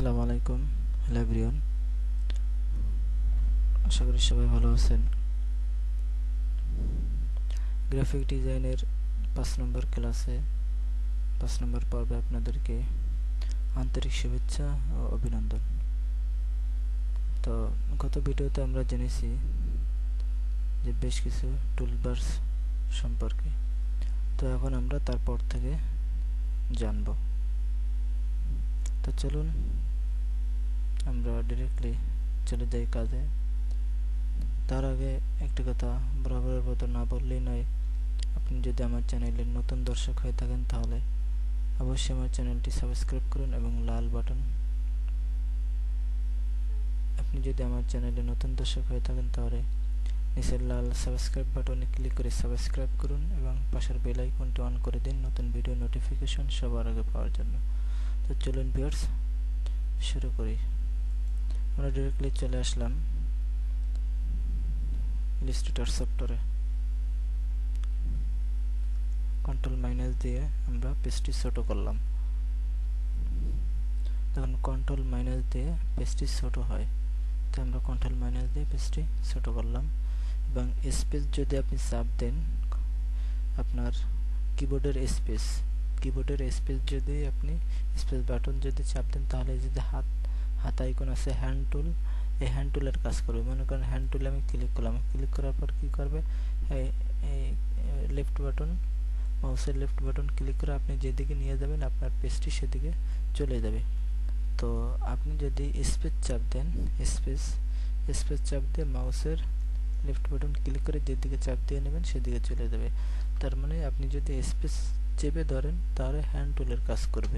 আসসালামু আলাইকুম। Hello everyone, আশা করি সবাই ভালো আছেন। গ্রাফিক ডিজাইনের 5 নম্বর ক্লাসে 5 নম্বর পর্বে আপনাদেরকে আন্তরিক শুভেচ্ছা ও অভিনন্দন। তো গত ভিডিওতে আমরা জেনেছি যে বেশ কিছু টুলবারস সম্পর্কে। তো এখন আমরা তারপর থেকে জানব। তো চলুন আমরা ডিরেক্টলি চলে যাই কাজে। তার আগে একটি কথা বরাবরের মতো না বললেই নয়, আপনি যদি আমার চ্যানেলের নতুন দর্শক হয়ে থাকেন তাহলে অবশ্যই আমার চ্যানেলটি সাবস্ক্রাইব করুন এবং লাল বাটন আপনি যদি আমার চ্যানেলে নতুন দর্শক হয়ে থাকেন তাহলে নিচের লাল সাবস্ক্রাইব বাটনে ক্লিক করে সাবস্ক্রাইব করুন এবং পাশের বেল আইকনটি অন করে দিন নতুন ভিডিও নোটিফিকেশন সবার আগে পাওয়ার জন্য। তো চলুন ভিউয়ার্স, শুরু করি। আমরা ডিরেক্টলি চলে আসলাম ইলাস্ট্রেটর সফটওয়্যারে। কন্ট্রোল মাইনাস দিয়ে আমরা পেজটি ছোট করলাম। যখন কন্ট্রোল মাইনাস দিয়ে পেজটি ছোট হয়, তো আমরা কন্ট্রোল মাইনাস দিয়ে পেজটি ছোট করলাম এবং স্পেস যদি আপনি চাপ দেন, আপনার কিবোর্ডের স্পেস যদি আপনি স্পেস বাটন যদি চাপ দেন তাহলে এই যে হাত আইকন আছে হ্যান্ড টুল, এই হ্যান্ড টুলের কাজ করবে। মনে করেন হ্যান্ড টুলে আমি ক্লিক করলাম, ক্লিক করার পর কি করবে, এই লেফট বাটন, মাউসের লেফট বাটন ক্লিক করে আপনি যেদিকে নিয়ে যাবেন আপনার পেজটি সেদিকে চলে যাবে। তো আপনি যদি স্পেস চাপ দেন, স্পেস চাপ দিয়ে মাউসের লেফট বাটন ক্লিক করে যেদিকে চাপ দিয়ে নেবেন সেদিকে চলে যাবে। তার মানে আপনি যদি স্পেস চেপে ধরেন তাহলে হ্যান্ড টুলের কাজ করবে।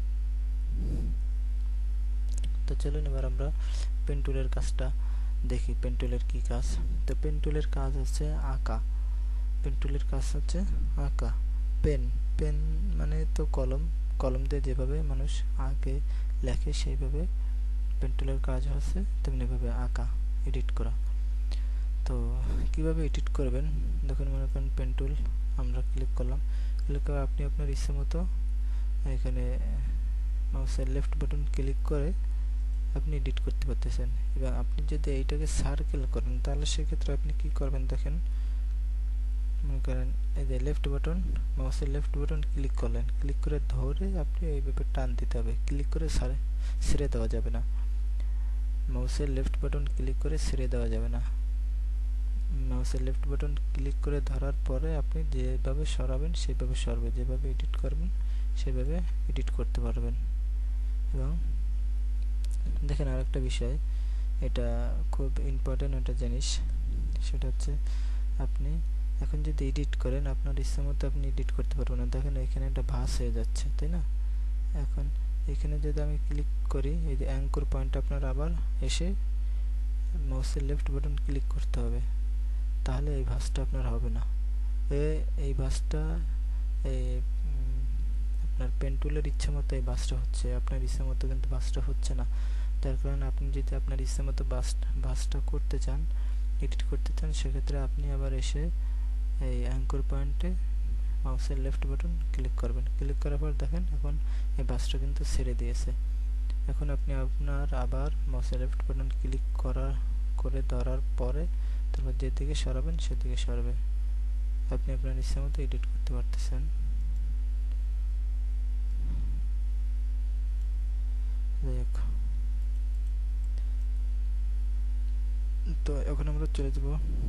তো চলুন এবার আমরা পেন টুলের কাজটা দেখি। পেন টুলের কি কাজ? তো পেন টুলের কাজ হচ্ছে আঁকা। পেন টুলের কাজ হচ্ছে আঁকা। পেন মানে তো কলম দিয়ে যেভাবে মানুষ আঁকে লেখে সেইভাবে পেন টুলের কাজ হচ্ছে তেমনিভাবে আঁকা, এডিট করা। তো কিভাবে এডিট করবেন দেখুন, মনে করেন পেন টুল আমরা ক্লিক করলাম, ক্লিক করে আপনি আপনার ইচ্ছে মতো এখানে মাউসের লেফট বাটন ক্লিক করে আপনি এডিট করতে পারতেছেন। এবং আপনি যদি এইটাকে সার্কেল করেন তাহলে সেক্ষেত্রে আপনি কি করবেন দেখেন, মনে করেন এই যে লেফট বাটন, মাউসের লেফট বাটন ক্লিক করলেন, ক্লিক করে ধরে আপনি এইভাবে টান দিতে হবে, ক্লিক করে ছেড়ে দেওয়া যাবে না। মাউসের লেফট বাটন ক্লিক করে ছেড়ে দেওয়া যাবে না। মাউসের লেফট বাটন ক্লিক করে ধরার পরে আপনি যেভাবে সরাবেন সেভাবে সরবে, যেভাবে এডিট করবেন সেভাবে এডিট করতে পারবেন। এবং দেখেন আরেকটা বিষয়, এটা খুব ইম্পর্টেন্ট একটা জিনিস, সেটা হচ্ছে আপনি এখন যদি এডিট করেন আপনার ইচ্ছা মতো আপনি এডিট করতে পারবেন না। দেখেন এখানে একটা ভাঁজ হয়ে যাচ্ছে, তাই না? এখন এখানে যদি আমি ক্লিক করি, এই যে অ্যাঙ্কর পয়েন্ট আপনার আবার এসে মাউসের লেফট বাটন ক্লিক করতে হবে, তাহলে এই ভাঁজটা আপনার হবে না। এই ভাঁজটা আপনার পেন টুলের ইচ্ছা মতো এই ভাঁজটা হচ্ছে, আপনার ইচ্ছা মতো কিন্তু ভাঁজটা হচ্ছে না। তার কারণে আপনি যদি আপনার ইচ্ছা মতো ভাঁজটা করতে চান, এডিট করতে চান, সেক্ষেত্রে আপনি আবার এসে এই অ্যাঙ্কর পয়েন্টে মাউসের লেফট বাটন ক্লিক করবেন। ক্লিক করার পর দেখেন এখন এই ভাঁজটা কিন্তু ছেড়ে দিয়েছে। এখন আপনি আপনার আবার মাউসের লেফট বাটন ক্লিক করে ধরার পরে তারপর যেদিকে সরাবেন সেদিকে সরবে। আপনি আপনার ইচ্ছা মতো এডিট করতে পারতেছেন। তো এখন আমরা চলে যাব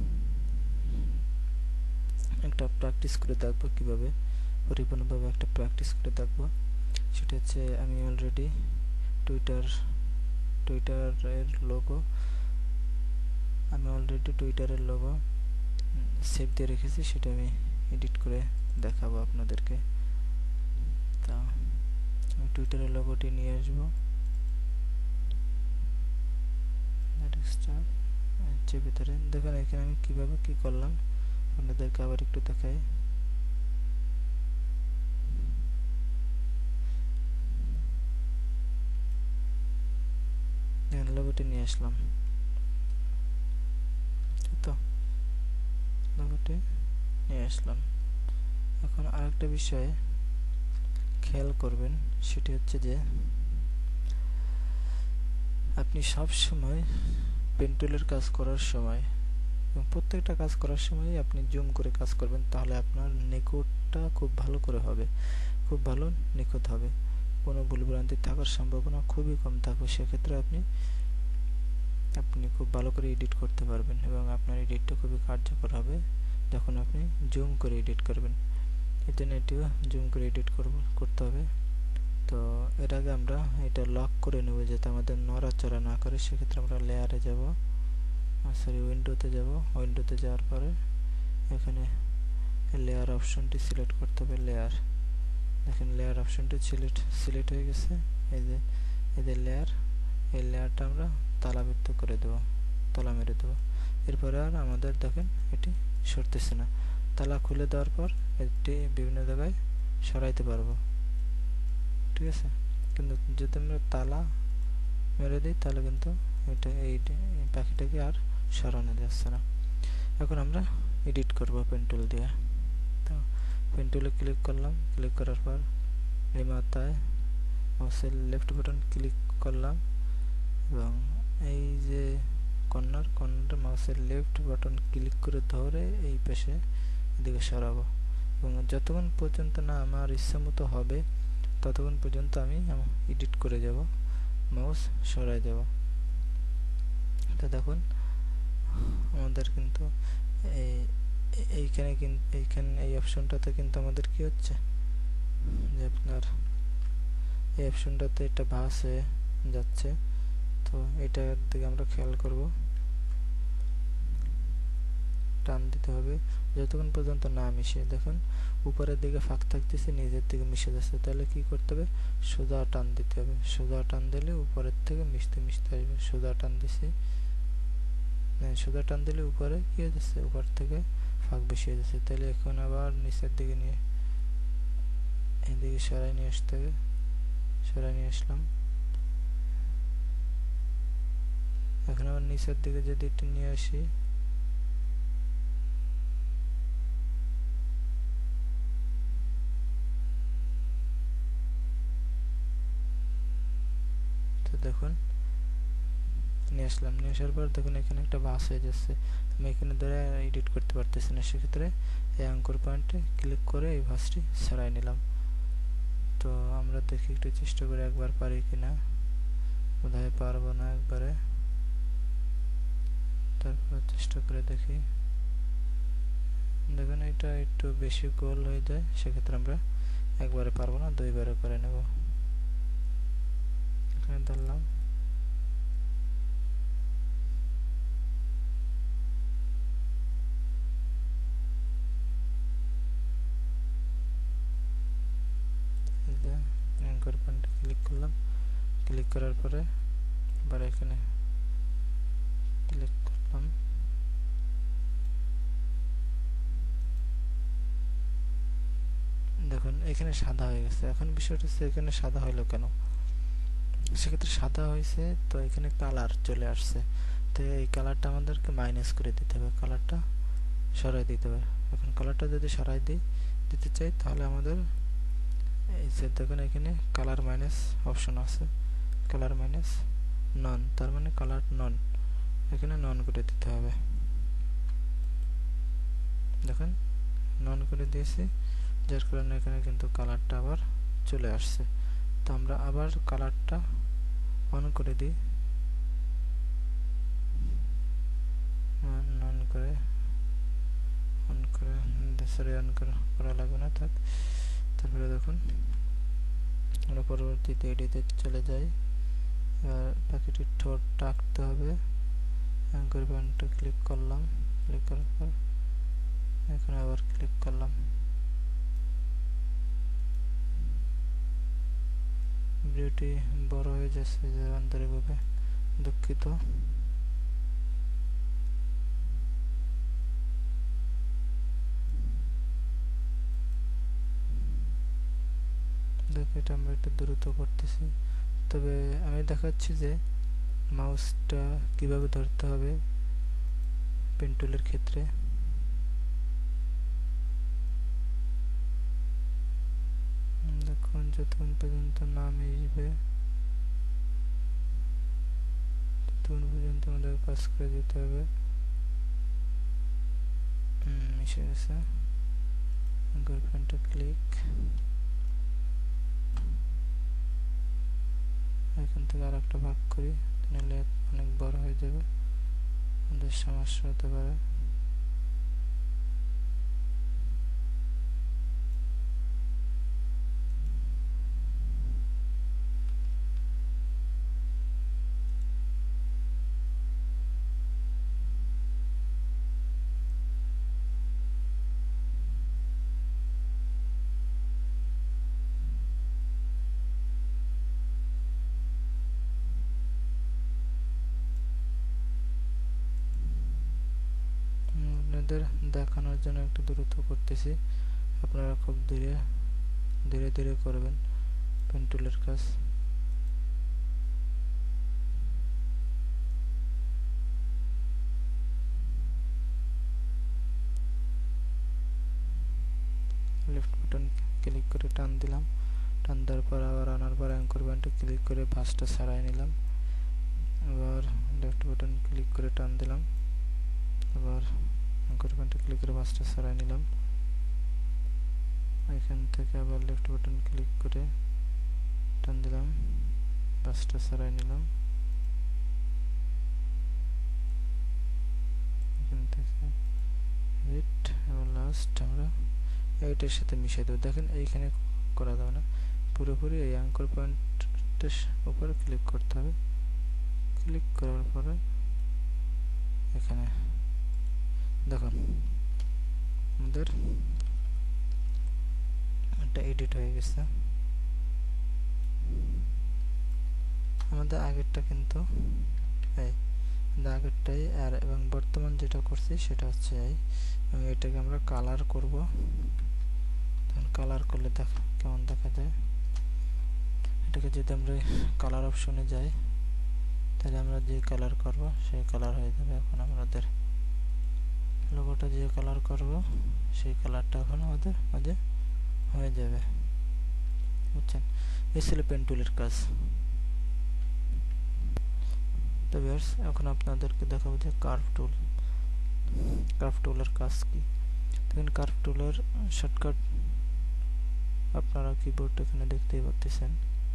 একটা প্র্যাকটিস করে দেখবো, কিভাবে পরিপূর্ণভাবে একটা প্র্যাকটিস করে দেখবো। সেটা হচ্ছে আমি অলরেডি টুইটারের লোগো সেভ দিয়ে রেখেছি, সেটা আমি এডিট করে দেখাবো আপনাদেরকে। তা আমি টুইটারের লোগোটি নিয়ে আসবো, ভিতরে দেখেন এখানে আমি কিভাবে কি করলাম আপনাদেরকে আবার একটু দেখাই। লোগোটি নিয়ে আসলাম, তো লোগোটি নিয়ে আসলাম। এখন আরেকটা বিষয়ে খেয়াল করবেন, সেটি হচ্ছে যে আপনি সব সময় পেন টুলের কাজ করার সময় এবং প্রত্যেকটা কাজ করার সময় আপনি জুম করে কাজ করবেন, তাহলে আপনার নিখুঁতটা খুব ভালো করে হবে, খুব ভালো নিখুঁত হবে, কোনো ভুলভ্রান্তি থাকার সম্ভাবনা খুবই কম থাকবে। সেক্ষেত্রে আপনি খুব ভালো করে এডিট করতে পারবেন এবং আপনার এডিটটা খুবই কার্যকর হবে যখন আপনি জুম করে এডিট করবেন। এর জন্য এটিও জুম করে এডিট করতে হবে। তো এর আগে আমরা এটা লক করে নেব যাতে আমাদের নড়াচড়া না করে। সেক্ষেত্রে আমরা লেয়ারে যাব, সরি উইন্ডোতে যাব। উইন্ডোতে যাওয়ার পরে এখানে লেয়ার অপশনটি সিলেক্ট করতে হবে। লেয়ার, দেখেন লেয়ার অপশনটি সিলেক্ট হয়ে গেছে। এই যে লেয়ার, এই লেয়ারটা আমরা তালাবদ্ধ করে দেব, তালা মেরে দেব। এরপরে আর আমাদের দেখেন এটি সরতেছে না। তালা খুলে দেওয়ার পর এটি বিভিন্ন জায়গায় সরাইতে পারবো, ঠিক আছে। কিন্তু যদি আমরা তালা মেরে দিই তাহলে কিন্তু এই পাখিটাকে আর সরানো যাচ্ছে না। এখন আমরা এডিট করব পেন টুল দিয়ে। তো পেন টুলে ক্লিক করলাম, ক্লিক করার পর এই মাথায় মাউসের লেফট বাটন ক্লিক করলাম এবং এই যে কর্নার মাউসের লেফট বাটন ক্লিক করে ধরে এই পাশে এদিকে সরাবো এবং যতক্ষণ পর্যন্ত না আমার ইচ্ছা মতো হবে ততক্ষণ পর্যন্ত আমি এডিট করে যাব, মাউস সরাই দেব। তো দেখুন আমাদের কিন্তু এইখানে এই অপশনটাতে কিন্তু আমাদের কি হচ্ছে যে আপনার এই অপশনটাতে এটা ভাঁজ হয়ে যাচ্ছে। তো এটার দিকে আমরা খেয়াল করব, টান দিতে হবে যতক্ষণ পর্যন্ত না মিশে। দেখুন উপরের দিকে ফাঁক থাকতেছে, নিচের দিকে মিশে যাচ্ছে, তাহলে কি করতে হবে, সোজা টান দিতে হবে। সোজা টান দিলে উপরের থেকে মিশতে আসবে। সোজা টান দিছি, সোজা টান দিলে উপরে কি হয়ে যাচ্ছে, উপর থেকে ফাঁক বেশি হয়ে যাচ্ছে। তাহলে এখন আবার নিচের দিকে নিয়ে এদিকে সরাই নিয়ে আসতে হবে। সরাই নিয়ে আসলাম। এখন আবার নিচের দিকে যদি একটু নিয়ে আসি, তো দেখুন নিয়ে আসলাম। নিয়ে আসার পর দেখুন এখানে একটা ভাঁজ হয়ে যাচ্ছে, আমি এখানে ধরে এডিট করতে পারতেছি না। সেক্ষেত্রে এই অ্যাঙ্কর পয়েন্টে ক্লিক করে এই ভাঁজটি সরাই নিলাম। তো আমরা দেখি একটু চেষ্টা করে একবার পারি কিনা, বোধহয় পারবো না একবারে, তারপর চেষ্টা করে দেখি। দেখুন এটা একটু বেশি গোল হয়ে যায়, সেক্ষেত্রে আমরা একবারে পারবো না, দুইবারে করে নেব। এখানে ধরলাম, অ্যাঙ্কর পয়েন্টে ক্লিক করলাম। ক্লিক করার পরে আবার এখানে ক্লিক করলাম। দেখুন এখানে সাদা হয়ে গেছে। এখন বিষয়টা হচ্ছে এখানে সাদা হইলো কেন, সেক্ষেত্রে সাদা হয়েছে তো এখানে কালার চলে আসছে। তো এই কালারটা আমাদেরকে মাইনাস করে দিতে হবে, কালারটা সরাই দিতে হবে। এখন কালারটা যদি সরাই দিতে চাই তাহলে আমাদের এই যে দেখুন এখানে কালার মাইনাস অপশন আছে, কালার মাইনাস নন, তার মানে কালার নন, এখানে নন করে দিতে হবে। দেখুন নন করে দিয়েছি, যার কারণে এখানে কিন্তু কালারটা আবার চলে আসছে। তো আমরা আবার কালারটা অন করে দিই, অন করে সরি অন করা লাগবে না, থাক। তারপরে দেখুন আমরা পরবর্তীতে এডিটে চলে যাই। এবার পাখিটির ঠোঁটটা আঁকতে হবে। অ্যাঙ্কর পয়েন্টটা ক্লিক করলাম, ক্লিক করার পর এখানে আবার ক্লিক করলাম। ভিডিওটি বড় হয়ে যাচ্ছে যে আন্তরিকভাবে দুঃখিত। দেখো এটা আমরা একটু দ্রুত করতেছি, তবে আমি দেখাচ্ছি যে মাউসটা কিভাবে ধরতে হবে পেন টুলের ক্ষেত্রে। দেখুন যতক্ষণ পর্যন্ত না মিশবে তখন পর্যন্ত আমাদের কাজ করে যেতে হবে। মিশে গেছে। অ্যাঙ্কর পয়েন্টে ক্লিক, এখান থেকে আর একটা ভাগ করি, নাহলে অনেক বড় হয়ে যাবে, আমাদের সমস্যা হতে পারে। আপনাদের দেখানোর জন্য একটু দ্রুত করতেছি, আপনারা খুব ধীরে ধীরে করবেন পেন টুলের কাজ। লেফট বাটন ক্লিক করে টান দিলাম, টান দেওয়ার পর আবার আনার পর অ্যাঙ্কর পয়েন্টে ক্লিক করে ভাঁজটা ছাড়াই নিলাম। আবার লেফট বাটন ক্লিক করে টান দিলাম, আবার অ্যাঙ্কর পয়েন্টে ক্লিক করে ভাঁজটা ছাড়াই নিলাম। এখান থেকে আবার লেফট বাটন ক্লিক করে টান দিলাম, ভাঁজটা ছাড়াই নিলাম। এখান থেকে হিট এবং লাস্ট আমরা এইটার সাথে মিশিয়ে দেবো। দেখেন এইখানে করা যাবে না, পুরোপুরি এই অ্যাঙ্কর পয়েন্টের উপরে ক্লিক করতে হবে। ক্লিক করার পরে এখানে দেখুন আমাদের এটা এডিট হয়ে গেছে। আমাদের আগেরটা কিন্তু এই আগেরটাই, আর এবং বর্তমান যেটা করছি সেটা হচ্ছে এই, এবং এটাকে আমরা কালার করব। তখন কালার করলে কেমন দেখা যায়, এটাকে যদি আমরা কালার অপশনে যাই তাহলে আমরা যে কালার করব সেই কালার হয়ে যাবে। এখন আমাদের লোগোটা যে কালার করব সেই কালারটা এখন আমাদের মাঝে হয়ে যাবে, বুঝছেন? এই ছিল পেন টুলের কাজ। তো ভিউয়ার্স, এখন আপনাদেরকে দেখাবো যে কার্ভ টুল। কার্ভ টুলের কাজ কি? দেখেন কার্ভ টুলের শর্টকাট আপনারা কিবোর্ড এখানে দেখতেই পাচ্ছেন।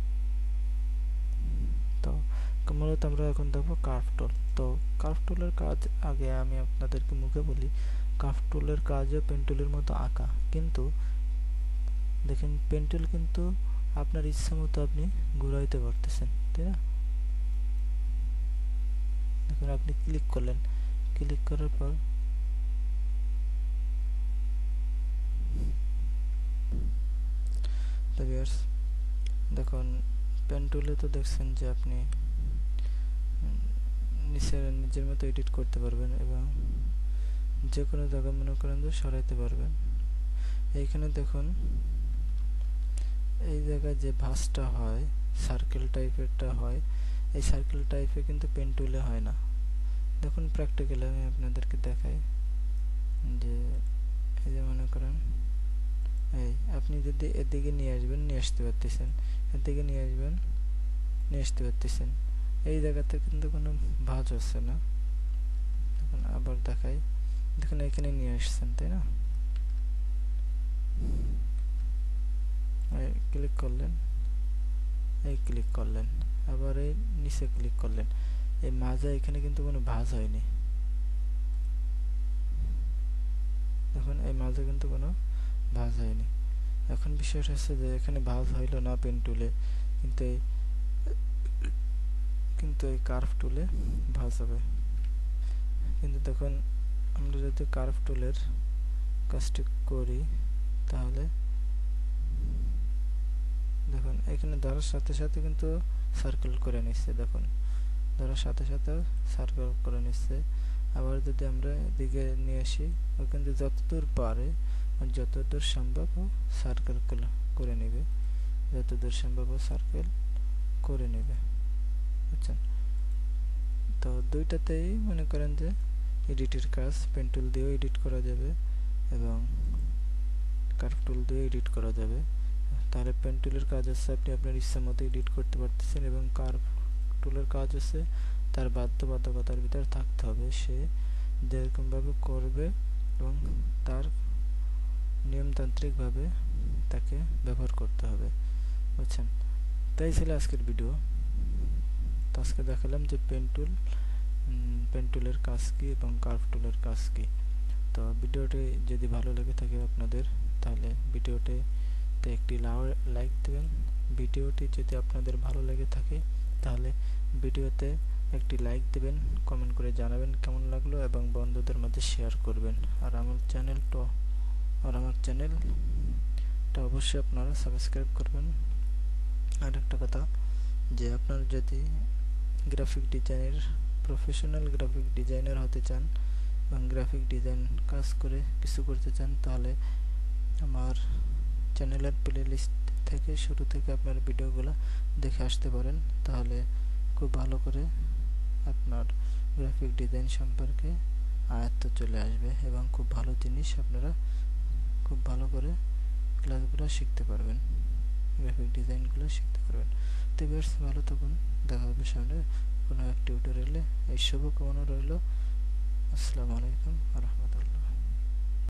তো মূলত আমরা এখন দেখবো কার্ভ টুল। তো কার্ভ টুলের কাজ আগে আমি আপনাদেরকে মুখে বলি, কার্ভ টুলের কাজও পেন টুলের মতো আঁকা, কিন্তু দেখেন পেন টুল কিন্তু আপনার ইচ্ছা মতো আপনি ঘুরাইতে পারতেছেন, তাই না? দেখুন আপনি ক্লিক করলেন, ক্লিক করার পর দেখুন পেন টুলে তো দেখছেন যে আপনি নিজের মতো এডিট করতে পারবেন এবং যে কোনো জায়গা মনে করেন যে সরাইতে পারবেন। এইখানে দেখুন এই জায়গায় যে ভাঁজটা হয় সার্কেল টাইপেরটা হয়, এই সার্কেল টাইপে কিন্তু পেন টুলে হয় না। দেখুন প্র্যাকটিক্যালি আমি আপনাদেরকে দেখাই যে এই যে মনে করেন এই আপনি যদি এদিকে নিয়ে আসবেন, নিয়ে আসতে পারতেছেন, এদিকে নিয়ে আসবেন, নিয়ে আসতে পারতেছেন, এই জায়গাতে কিন্তু কোনো ভাঁজ হচ্ছে না। দেখুন আবার দেখাই, দেখুন এখানে নিয়ে আসছেন, তাই না? ক্লিক করলেন, এই ক্লিক করলেন, আবার এই নিচে ক্লিক করলেন, এই মাঝে এখানে কিন্তু কোনো ভাঁজ হয়নি। দেখুন এই মাঝে কিন্তু কোনো ভাঁজ হয়নি। এখন বিষয়টা হচ্ছে যে এখানে ভাঁজ হইল না পেন টুলে, কিন্তু এই কার্ভ টুলে ভাঁজ হবে। কিন্তু দেখুন আমরা যদি কার্ভ টুলের কাজটি করি তাহলে দেখুন এখানে ধরার সাথে সাথে কিন্তু সার্কেল করে নিচ্ছে, দেখুন ধরার সাথে সাথে সার্কেল করে নিচ্ছে। আবার যদি আমরা এদিকে নিয়ে আসি, ওখান থেকে যতদূর পারে যতদূর সম্ভব সার্কেল করে নেবে, যতদূর সম্ভব সার্কেল করে নেবে, বুঝছেন? তো দুইটাতেই মনে করেন যে এডিটের কাজ পেন টুল দিয়েও এডিট করা যাবে এবং কার্ভ টুল দিয়ে এডিট করা যাবে। তাহলে পেন টুলের কাজ হচ্ছে আপনি আপনার ইচ্ছা মতো এডিট করতে পারতেছেন এবং কার্ভ টুলের কাজ হচ্ছে তার বাধ্যবাধকতার ভিতর থাকতে হবে, সে যেরকমভাবে করবে এবং তার নিয়মতান্ত্রিকভাবে তাকে ব্যবহার করতে হবে, বুঝছেন? তাই ছিল আজকের ভিডিও। তো আজকে দেখালাম যে পেন টুলের কাজ কি এবং কার্ভ টুলের কাজ কি। তো ভিডিওটি যদি ভালো লেগে থাকে আপনাদের, তাহলে ভিডিওটিতে একটি লাইক দেবেন। ভিডিওটি যদি আপনাদের ভালো লেগে থাকে তাহলে ভিডিওতে একটি লাইক দেবেন, কমেন্ট করে জানাবেন কেমন লাগলো এবং বন্ধুদের মাঝে শেয়ার করবেন। আর আমার চ্যানেলটা অবশ্যই আপনারা সাবস্ক্রাইব করবেন। আর একটা কথা, যে আপনারা যদি প্রফেশনাল গ্রাফিক ডিজাইনার হতে চান এবং গ্রাফিক ডিজাইন কাজ করে কিছু করতে চান, তাহলে আমার চ্যানেলের প্লেলিস্ট থেকে শুরু থেকে আপনার ভিডিওগুলো দেখে আসতে পারেন। তাহলে খুব ভালো করে আপনার গ্রাফিক ডিজাইন সম্পর্কে আয়ত্ত চলে আসবে এবং খুব ভালো জিনিস আপনারা খুব ভালো করে ক্লাসগুলো শিখতে পারবেন, গ্রাফিক ডিজাইনগুলো শিখতে পারবেন। তো ভিউয়ার্স, ভালো থাকুন, দেখা হবে সামনে কোনো এক টিউটোরিয়ালে। এই শুভকামনা রইল। আসসালামু আলাইকুম ওয়া রাহমাতুল্লাহ।